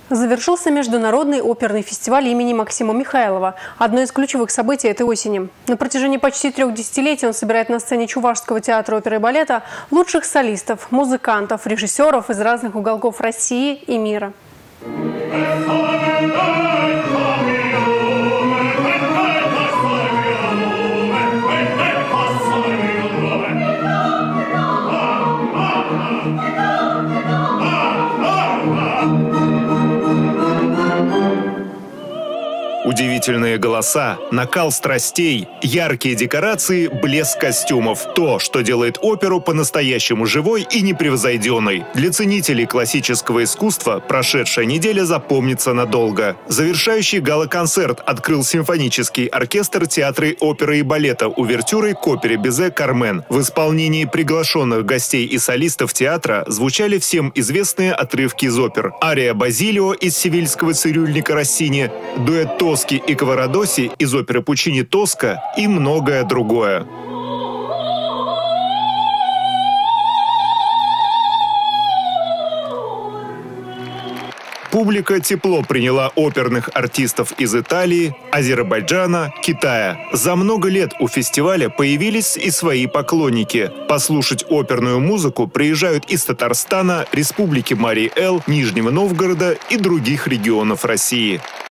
Завершился международный оперный фестиваль имени Максима Михайлова. Одно из ключевых событий этой осени. На протяжении почти 3 десятилетий он собирает на сцене Чувашского театра оперы и балета лучших солистов, музыкантов, режиссеров из разных уголков России и мира. Удивительные голоса, накал страстей, яркие декорации, блеск костюмов – то, что делает оперу по-настоящему живой и непревзойденной. Для ценителей классического искусства прошедшая неделя запомнится надолго. Завершающий гала-концерт открыл симфонический оркестр театра оперы и балета увертюрой к опере Бизе «Кармен». В исполнении приглашенных гостей и солистов театра звучали всем известные отрывки из опер. Ария «Базилио» из «Севильского цирюльника» Россини, дуэт Тоски и Каварадоси из оперы Пуччини «Тоска» и многое другое. Публика тепло приняла оперных артистов из Италии, Азербайджана, Китая. За много лет у фестиваля появились и свои поклонники. Послушать оперную музыку приезжают из Татарстана, Республики Марий-Эл, Нижнего Новгорода и других регионов России.